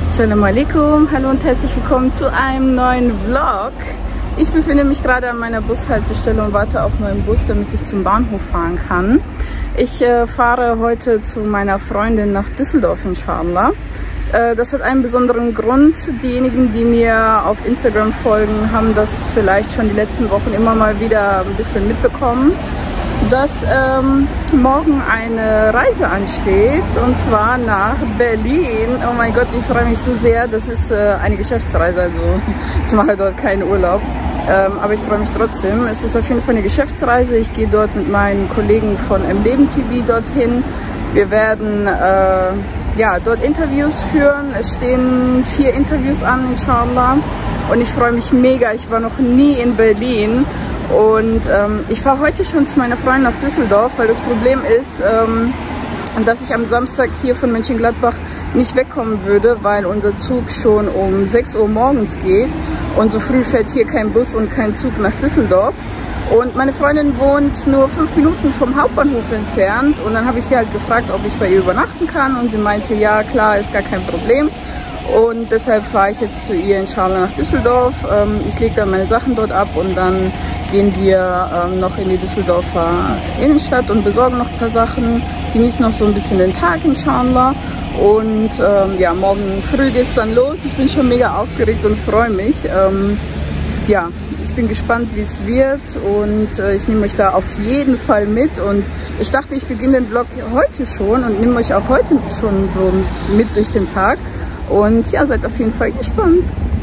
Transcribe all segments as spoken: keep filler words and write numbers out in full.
Assalamu alaikum, hallo und herzlich willkommen zu einem neuen Vlog. Ich befinde mich gerade an meiner Bushaltestelle und warte auf meinen Bus, damit ich zum Bahnhof fahren kann. Ich äh, fahre heute zu meiner Freundin nach Düsseldorf, inshallah. Äh, das hat einen besonderen Grund. Diejenigen, die mir auf Instagram folgen, haben das vielleicht schon die letzten Wochen immer mal wieder ein bisschen mitbekommen, dass ähm, morgen eine Reise ansteht, und zwar nach Berlin. Oh mein Gott, ich freue mich so sehr. Das ist äh, eine Geschäftsreise, also ich mache dort keinen Urlaub, ähm, aber ich freue mich trotzdem. Es ist auf jeden Fall eine Geschäftsreise. Ich gehe dort mit meinen Kollegen von M Leben T V dorthin. Wir werden äh, ja, dort Interviews führen. Es stehen vier Interviews an, inshallah, und ich freue mich mega. Ich war noch nie in Berlin. Und ähm, ich fahre heute schon zu meiner Freundin nach Düsseldorf, weil das Problem ist, ähm, dass ich am Samstag hier von Mönchengladbach nicht wegkommen würde, weil unser Zug schon um sechs Uhr morgens geht und so früh fährt hier kein Bus und kein Zug nach Düsseldorf. Und meine Freundin wohnt nur fünf Minuten vom Hauptbahnhof entfernt, und dann habe ich sie halt gefragt, ob ich bei ihr übernachten kann, und sie meinte, ja klar, ist gar kein Problem. Und deshalb fahre ich jetzt zu ihr, inshallah, nach Düsseldorf. Ähm, ich lege dann meine Sachen dort ab und dann gehen wir ähm, noch in die Düsseldorfer Innenstadt und besorgen noch ein paar Sachen. Genießen noch so ein bisschen den Tag, inshallah. Und ähm, ja, morgen früh geht es dann los. Ich bin schon mega aufgeregt und freue mich. Ähm, ja, ich bin gespannt, wie es wird, und äh, ich nehme euch da auf jeden Fall mit. Und ich dachte, ich beginne den Vlog heute schon und nehme euch auch heute schon so mit durch den Tag. Und ja, seid auf jeden Fall gespannt.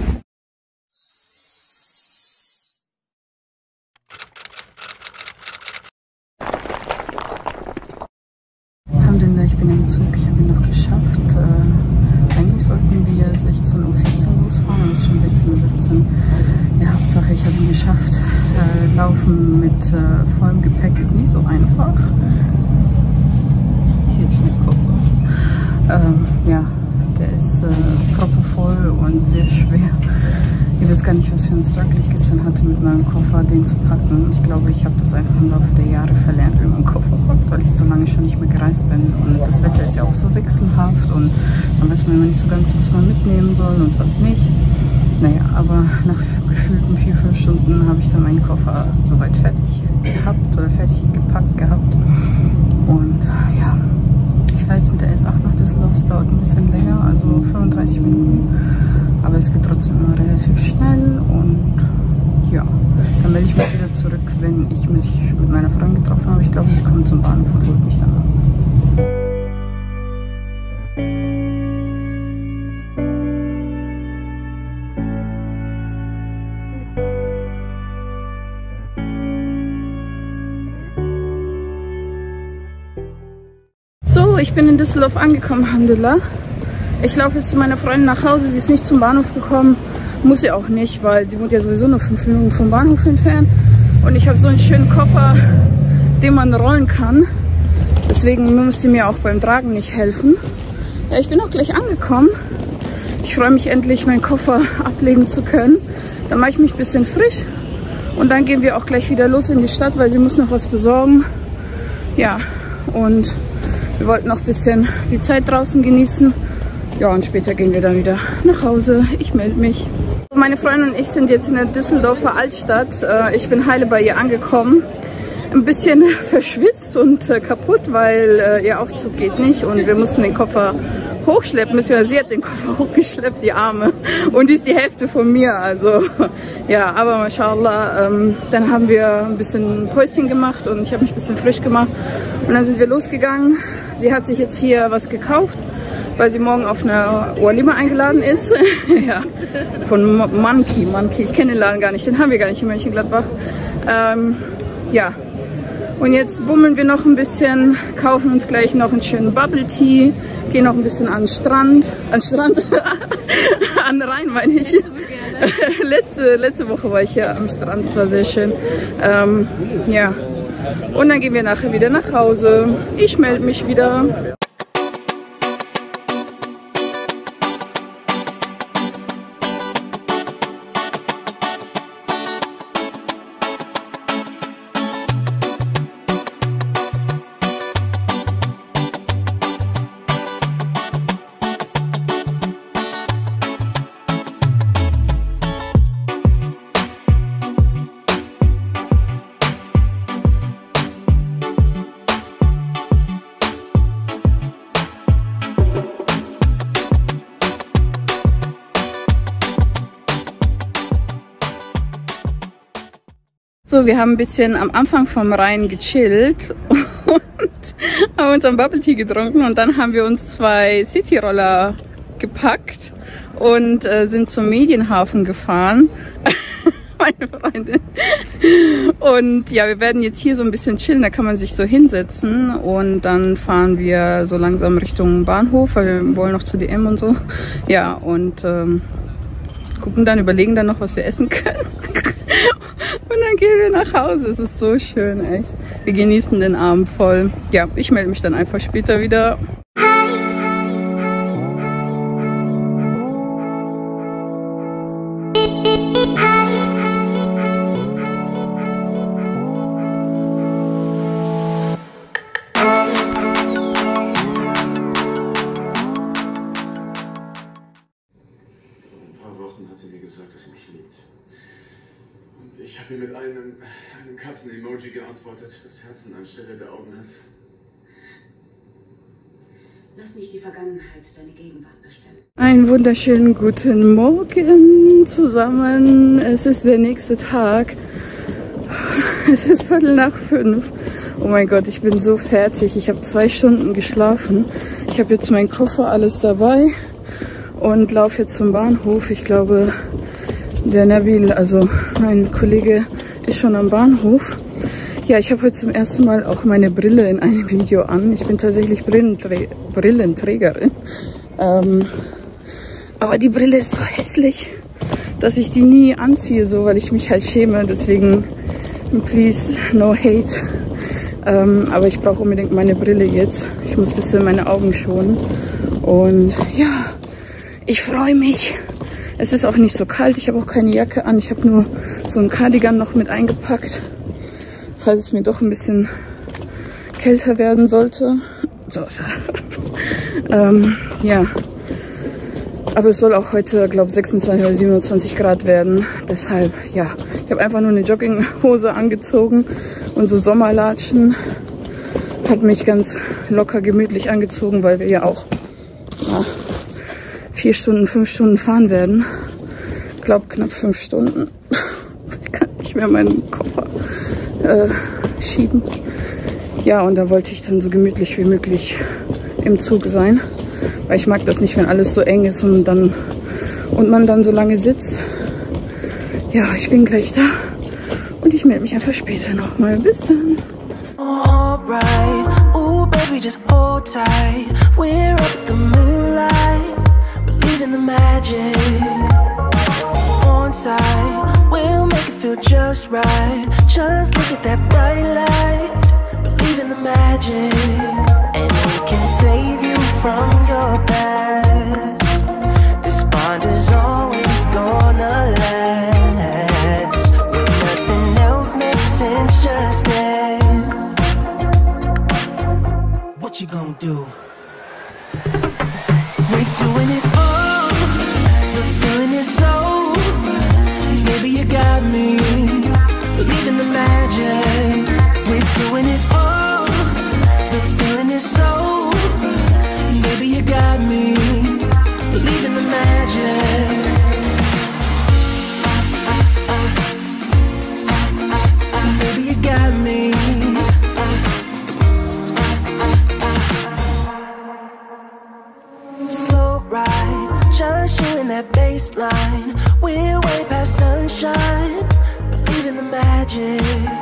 Alhamdulillah, ich bin im Zug. Ich habe ihn noch geschafft. Äh, eigentlich sollten wir sechzehn Uhr vierzehn losfahren, aber es ist schon sechzehn Uhr siebzehn. Ja, Hauptsache, ich habe ihn geschafft. Äh, laufen mit äh, vollem Gepäck ist nie so einfach. Hier ist mein Koffer. Ähm, ja. Der ist äh, proppevoll und sehr schwer. Ich weiß gar nicht, was für ein Struggle ich gestern hatte mit meinem Koffer, den zu packen. Ich glaube, ich habe das einfach im Laufe der Jahre verlernt, wie man Koffer packt, weil ich so lange schon nicht mehr gereist bin. Und das Wetter ist ja auch so wechselhaft, und dann weiß man immer nicht so ganz, was man mitnehmen soll und was nicht. Naja, aber nach gefühlten vier, fünf Stunden habe ich dann meinen Koffer soweit fertig gehabt oder fertig gepackt gehabt. Und ja, ich fahre jetzt mit der S acht nach Düsseldorf. Es dauert ein bisschen länger, also fünfunddreißig Minuten, aber es geht trotzdem immer relativ schnell. Und ja, dann melde ich mich wieder zurück, wenn ich mich mit meiner Freundin getroffen habe. Ich glaube, sie kommt zum Bahnhof und holt mich dann ab. So, ich bin in Düsseldorf angekommen, alhamdulillah. Ich laufe jetzt zu meiner Freundin nach Hause. Sie ist nicht zum Bahnhof gekommen. Muss sie auch nicht, weil sie wohnt ja sowieso nur fünf Minuten vom Bahnhof entfernt. Und ich habe so einen schönen Koffer, den man rollen kann. Deswegen muss sie mir auch beim Tragen nicht helfen. Ja, ich bin auch gleich angekommen. Ich freue mich endlich, meinen Koffer ablegen zu können. Dann mache ich mich ein bisschen frisch. Und dann gehen wir auch gleich wieder los in die Stadt, weil sie muss noch was besorgen. Ja, und wir wollten noch ein bisschen die Zeit draußen genießen. Ja, und später gehen wir dann wieder nach Hause. Ich melde mich. Meine Freundin und ich sind jetzt in der Düsseldorfer Altstadt. Ich bin heile bei ihr angekommen. Ein bisschen verschwitzt und kaputt, weil ihr Aufzug geht nicht. Und wir mussten den Koffer hochschleppen. Beziehungsweise sie hat den Koffer hochgeschleppt, die Arme. Und die ist die Hälfte von mir. Also ja, aber mashallah. Dann haben wir ein bisschen Päuschen gemacht und ich habe mich ein bisschen frisch gemacht. Und dann sind wir losgegangen. Sie hat sich jetzt hier was gekauft, weil sie morgen auf eine Walima eingeladen ist. Ja, von Monkey, Monkey. Ich kenne den Laden gar nicht, den haben wir gar nicht in Mönchengladbach. Ähm, ja, und jetzt bummeln wir noch ein bisschen, kaufen uns gleich noch einen schönen Bubble Tea, gehen noch ein bisschen an den Strand, an den Strand, an den Rhein meine ich. letzte, letzte Woche war ich ja am Strand, es war sehr schön. Ähm, ja, und dann gehen wir nachher wieder nach Hause. Ich melde mich wieder. So, wir haben ein bisschen am Anfang vom Rhein gechillt und haben uns einen Bubble Tea getrunken und dann haben wir uns zwei Cityroller gepackt und äh, sind zum Medienhafen gefahren. Meine Freundin. Und ja, wir werden jetzt hier so ein bisschen chillen, da kann man sich so hinsetzen und dann fahren wir so langsam Richtung Bahnhof, weil wir wollen noch zu D M und so. Ja, und ähm, gucken dann, überlegen dann noch, was wir essen können. Und dann gehen wir nach Hause. Es ist so schön, echt. Wir genießen den Abend voll. Ja, ich melde mich dann einfach später wieder. Ich habe ihr mit einem, einem Katzen-Emoji geantwortet, das Herzen anstelle der Augen hat. Lass nicht die Vergangenheit deine Gegenwart bestimmen. Einen wunderschönen guten Morgen zusammen. Es ist der nächste Tag. Es ist Viertel nach fünf. Oh mein Gott, ich bin so fertig. Ich habe zwei Stunden geschlafen. Ich habe jetzt meinen Koffer, alles dabei und laufe jetzt zum Bahnhof. Ich glaube, der Nabil, also mein Kollege, ist schon am Bahnhof. Ja, ich habe heute zum ersten Mal auch meine Brille in einem Video an. Ich bin tatsächlich Brillenträ Brillenträgerin. Ähm, aber die Brille ist so hässlich, dass ich die nie anziehe, so, weil ich mich halt schäme. Deswegen, please, no hate. Ähm, aber ich brauche unbedingt meine Brille jetzt. Ich muss ein bisschen meine Augen schonen. Und ja, ich freue mich. Es ist auch nicht so kalt, ich habe auch keine Jacke an. Ich habe nur so ein Cardigan noch mit eingepackt, falls es mir doch ein bisschen kälter werden sollte. So. ähm, ja, aber es soll auch heute, glaube ich, sechsundzwanzig oder siebenundzwanzig Grad werden. Deshalb, ja, ich habe einfach nur eine Jogginghose angezogen und so Sommerlatschen. Hat mich ganz locker gemütlich angezogen, weil wir ja auch... Ja, vier Stunden, fünf Stunden fahren werden. Ich glaube knapp fünf Stunden. Ich kann nicht mehr meinen Koffer äh, schieben. Ja, und da wollte ich dann so gemütlich wie möglich im Zug sein. Weil ich mag das nicht, wenn alles so eng ist und, dann, und man dann so lange sitzt. Ja, ich bin gleich da. Und ich melde mich einfach später nochmal. Bis dann. Alright, ooh baby, just hold tight. We're up at the moonlight. In the magic on side, we'll make it feel just right. Just look at that bright light. Believe in the magic, and we can save you from your past. This bond is always gonna last. When nothing else makes sense, just dance. What you gonna do? We're doing it all. Got me, believe in the magic. We're doing it all. The feeling is so. Maybe you got me, believe in the magic. Maybe you got me. Slow ride, just you in that baseline. We're way past sunshine. Believe in the magic.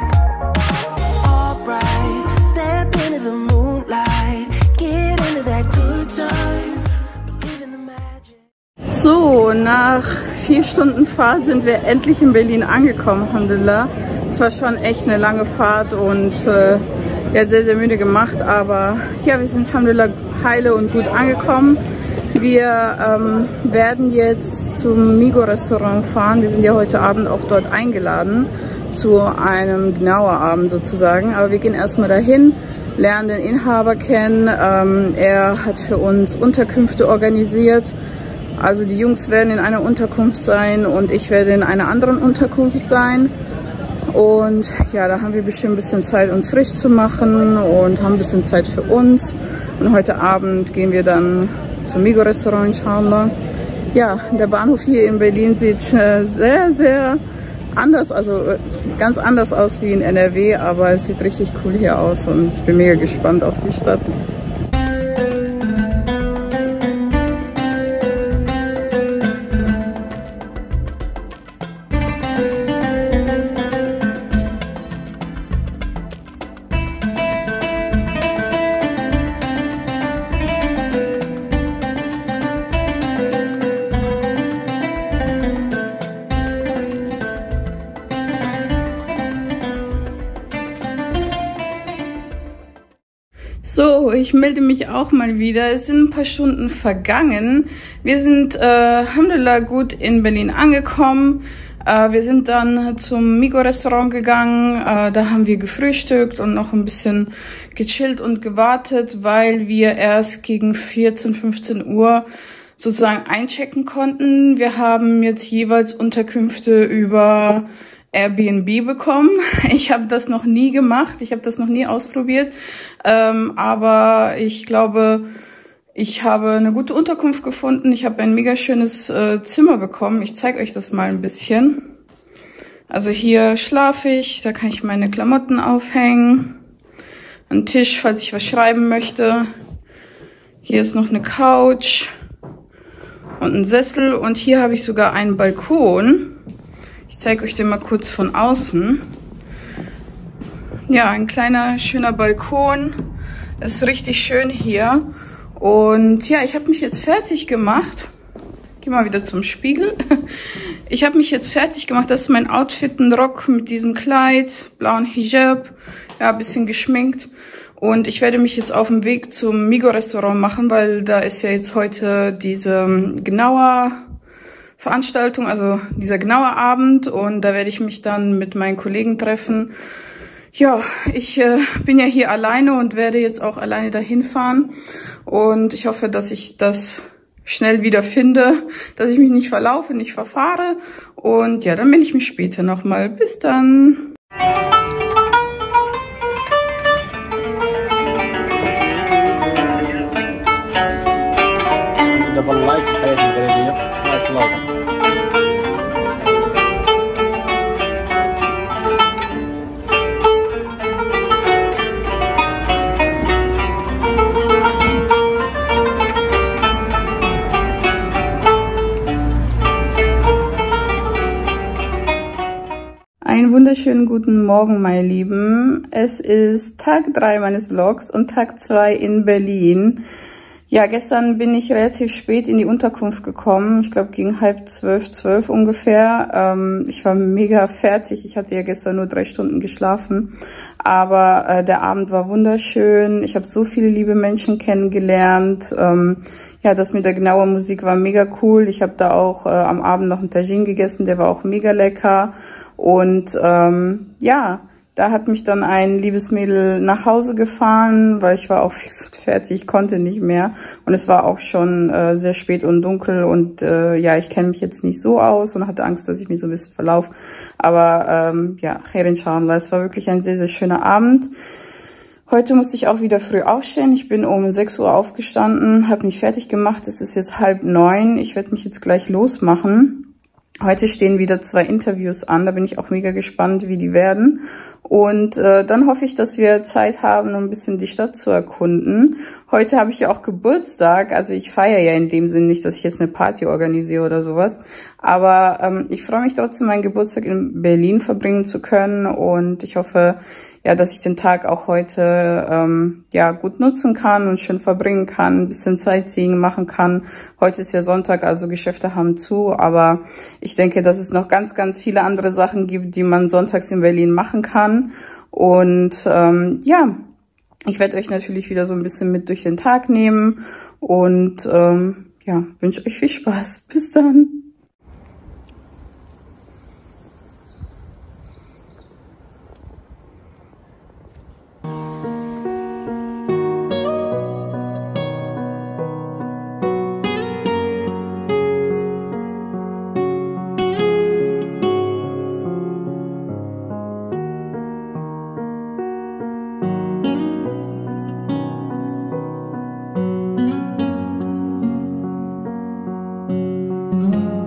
Alright, step into the moonlight. Get into that good time. Believe in the magic. So, nach vier Stunden Fahrt sind wir endlich in Berlin angekommen, Alhamdulillah. Es war schon echt eine lange Fahrt und äh, wir hat sehr, sehr müde gemacht. Aber ja, wir sind Alhamdulillah heile und gut angekommen. Wir ähm, werden jetzt zum Migo-Restaurant fahren. Wir sind ja heute Abend auch dort eingeladen zu einem Gnauer-Abend sozusagen. Aber wir gehen erstmal dahin, lernen den Inhaber kennen. Ähm, er hat für uns Unterkünfte organisiert. Also die Jungs werden in einer Unterkunft sein und ich werde in einer anderen Unterkunft sein. Und ja, da haben wir bestimmt ein bisschen Zeit, uns frisch zu machen und haben ein bisschen Zeit für uns. Und heute Abend gehen wir dann zum Migo-Restaurant, inshallah. Ja, der Bahnhof hier in Berlin sieht äh, sehr, sehr anders, also ganz anders aus wie in N R W, aber es sieht richtig cool hier aus und ich bin mega gespannt auf die Stadt. So, ich melde mich auch mal wieder. Es sind ein paar Stunden vergangen. Wir sind, äh, alhamdulillah, gut in Berlin angekommen. Äh, wir sind dann zum Migo-Restaurant gegangen. Äh, da haben wir gefrühstückt und noch ein bisschen gechillt und gewartet, weil wir erst gegen vierzehn, fünfzehn Uhr sozusagen einchecken konnten. Wir haben jetzt jeweils Unterkünfte über Airbnb bekommen. Ich habe das noch nie gemacht, ich habe das noch nie ausprobiert, ähm, aber ich glaube, ich habe eine gute Unterkunft gefunden. Ich habe ein mega schönes äh, Zimmer bekommen. Ich zeige euch das mal ein bisschen. Also hier schlafe ich, da kann ich meine Klamotten aufhängen. Ein Tisch, falls ich was schreiben möchte. Hier ist noch eine Couch und ein Sessel und hier habe ich sogar einen Balkon. Ich zeige euch den mal kurz von außen. Ja, ein kleiner, schöner Balkon. Es ist richtig schön hier. Und ja, ich habe mich jetzt fertig gemacht. Geh mal wieder zum Spiegel. Ich habe mich jetzt fertig gemacht. Das ist mein Outfit, ein Rock mit diesem Kleid, blauen Hijab. Ja, ein bisschen geschminkt. Und ich werde mich jetzt auf dem Weg zum Migo-Restaurant machen, weil da ist ja jetzt heute diese genauer Veranstaltung, also dieser genaue Abend und da werde ich mich dann mit meinen Kollegen treffen. Ja, ich äh, bin ja hier alleine und werde jetzt auch alleine dahin fahren und ich hoffe, dass ich das schnell wieder finde, dass ich mich nicht verlaufe, nicht verfahre und ja, dann melde ich mich später nochmal. Bis dann! Einen wunderschönen guten Morgen, meine Lieben. Es ist Tag drei meines Vlogs und Tag zwei in Berlin. Ja, gestern bin ich relativ spät in die Unterkunft gekommen. Ich glaube gegen halb zwölf, zwölf ungefähr. Ähm, ich war mega fertig. Ich hatte ja gestern nur drei Stunden geschlafen. Aber äh, der Abend war wunderschön. Ich habe so viele liebe Menschen kennengelernt. Ähm, ja, das mit der genauen Musik war mega cool. Ich habe da auch äh, am Abend noch einen Tagine gegessen. Der war auch mega lecker. Und ähm, ja, da hat mich dann ein liebes Mädel nach Hause gefahren, weil ich war auch fix und fertig, ich konnte nicht mehr. Und es war auch schon äh, sehr spät und dunkel und äh, ja, ich kenne mich jetzt nicht so aus und hatte Angst, dass ich mich so ein bisschen verlaufe. Aber ähm, ja, khair inshallah, es war wirklich ein sehr, sehr schöner Abend. Heute musste ich auch wieder früh aufstehen. Ich bin um sechs Uhr aufgestanden, habe mich fertig gemacht. Es ist jetzt halb neun. Ich werde mich jetzt gleich losmachen. Heute stehen wieder zwei Interviews an, da bin ich auch mega gespannt, wie die werden. Und äh, dann hoffe ich, dass wir Zeit haben, um ein bisschen die Stadt zu erkunden. Heute habe ich ja auch Geburtstag, also ich feiere ja in dem Sinn nicht, dass ich jetzt eine Party organisiere oder sowas. Aber ähm, ich freue mich trotzdem, meinen Geburtstag in Berlin verbringen zu können und ich hoffe, ja, dass ich den Tag auch heute ähm, ja gut nutzen kann und schön verbringen kann, ein bisschen Sightseeing machen kann. Heute ist ja Sonntag, also Geschäfte haben zu, aber ich denke, dass es noch ganz, ganz viele andere Sachen gibt, die man sonntags in Berlin machen kann. Und ähm, ja, ich werde euch natürlich wieder so ein bisschen mit durch den Tag nehmen und ähm, ja, wünsche euch viel Spaß. Bis dann! Mm-hmm.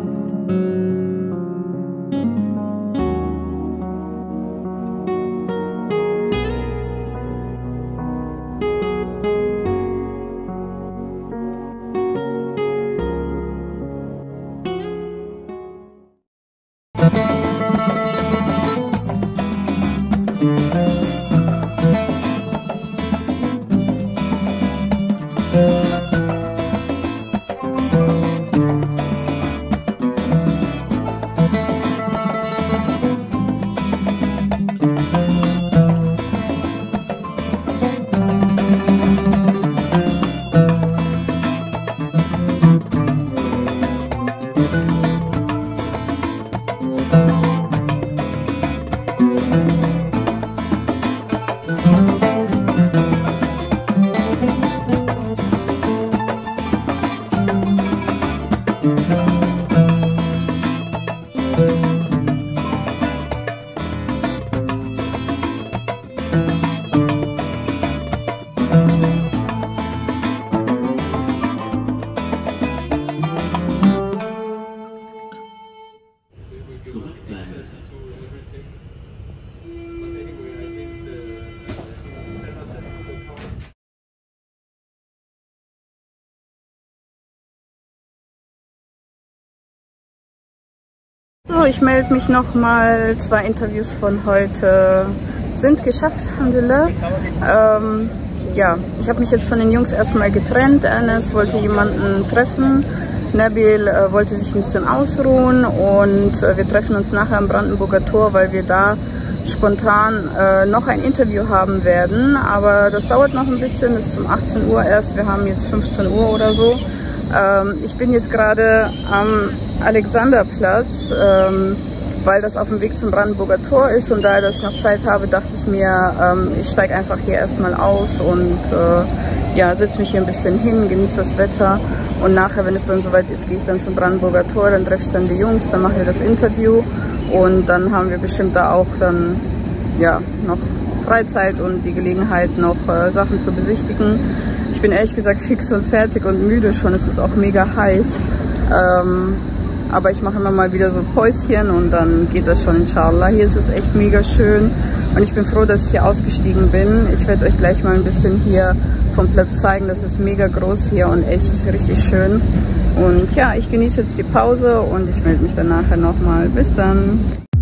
So, ich melde mich nochmal. Zwei Interviews von heute sind geschafft, Alhamdulillah. Ähm, ja, ich habe mich jetzt von den Jungs erstmal getrennt. Enes wollte jemanden treffen. Nabil äh, wollte sich ein bisschen ausruhen und äh, wir treffen uns nachher am Brandenburger Tor, weil wir da spontan äh, noch ein Interview haben werden. Aber das dauert noch ein bisschen, es ist um achtzehn Uhr erst. Wir haben jetzt fünfzehn Uhr oder so. Ähm, ich bin jetzt gerade am Alexanderplatz, ähm, weil das auf dem Weg zum Brandenburger Tor ist und da ich noch Zeit habe, dachte ich mir, ähm, ich steige einfach hier erstmal aus und äh, ja, setze mich hier ein bisschen hin, genieße das Wetter und nachher, wenn es dann soweit ist, gehe ich dann zum Brandenburger Tor, dann treffe ich dann die Jungs, dann machen wir das Interview und dann haben wir bestimmt da auch dann ja, noch Freizeit und die Gelegenheit, noch äh, Sachen zu besichtigen. Ich bin ehrlich gesagt fix und fertig und müde schon, es ist auch mega heiß. Ähm, aber ich mache immer mal wieder so Päuschen und dann geht das schon, inshallah. Hier ist es echt mega schön und ich bin froh, dass ich hier ausgestiegen bin. Ich werde euch gleich mal ein bisschen hier vom Platz zeigen. Das ist mega groß hier und echt richtig schön. Und ja, ich genieße jetzt die Pause und ich melde mich dann nachher nochmal. Bis dann!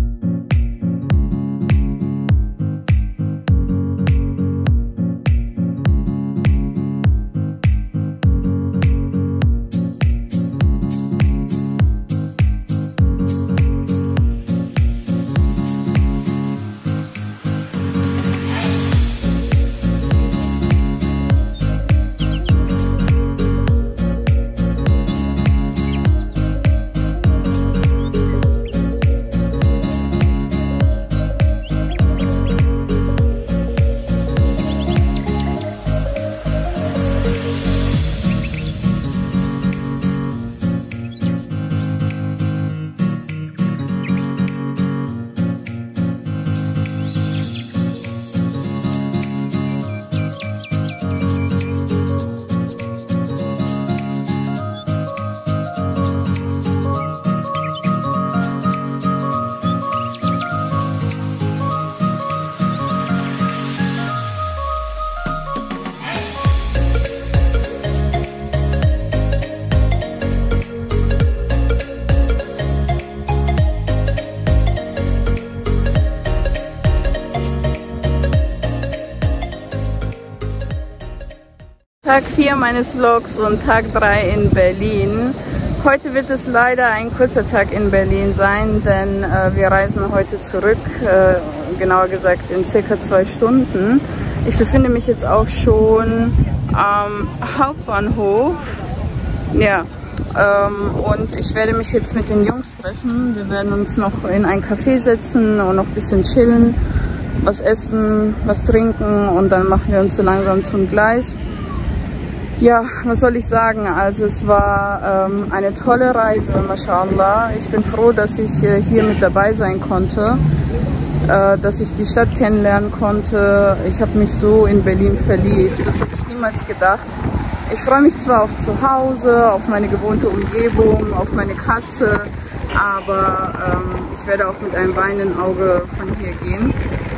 Tag vier meines Vlogs und Tag drei in Berlin. Heute wird es leider ein kurzer Tag in Berlin sein, denn äh, wir reisen heute zurück, äh, genauer gesagt in circa zwei Stunden. Ich befinde mich jetzt auch schon am Hauptbahnhof. Ja, ähm, und ich werde mich jetzt mit den Jungs treffen. Wir werden uns noch in ein Café setzen und noch ein bisschen chillen, was essen, was trinken und dann machen wir uns so langsam zum Gleis. Ja, was soll ich sagen? Also es war ähm, eine tolle Reise, mashallah. Ich bin froh, dass ich äh, hier mit dabei sein konnte, äh, dass ich die Stadt kennenlernen konnte. Ich habe mich so in Berlin verliebt, das hätte ich niemals gedacht. Ich freue mich zwar auf zu Hause, auf meine gewohnte Umgebung, auf meine Katze, aber ähm, ich werde auch mit einem weinenden Auge von hier gehen.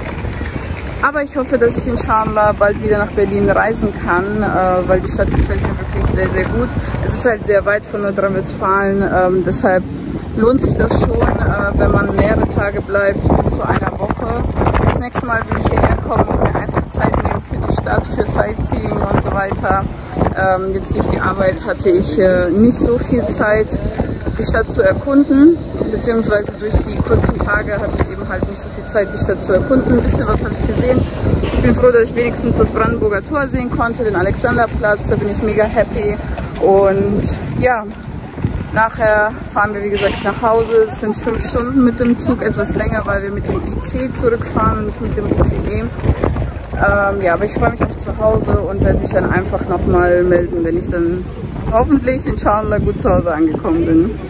Aber ich hoffe, dass ich inshallah bald wieder nach Berlin reisen kann, äh, weil die Stadt gefällt mir wirklich sehr, sehr gut. Es ist halt sehr weit von Nordrhein-Westfalen, ähm, deshalb lohnt sich das schon, äh, wenn man mehrere Tage bleibt, bis zu einer Woche. Das nächste Mal will ich hierher kommen und mir einfach Zeit nehmen für die Stadt, für Sightseeing und so weiter. Ähm, jetzt durch die Arbeit hatte ich äh, nicht so viel Zeit, die Stadt zu erkunden, beziehungsweise durch die kurzen Tage hatte ich eben halt nicht so viel Zeit, die Stadt zu erkunden. Ein bisschen was habe ich gesehen. Ich bin froh, dass ich wenigstens das Brandenburger Tor sehen konnte, den Alexanderplatz, da bin ich mega happy. Und ja, nachher fahren wir wie gesagt nach Hause. Es sind fünf Stunden mit dem Zug, etwas länger, weil wir mit dem I C zurückfahren und nicht mit dem I C E. Ähm, ja, aber ich freue mich auf zu Hause und werde mich dann einfach nochmal melden, wenn ich dann hoffentlich inshallah gut zu Hause angekommen bin.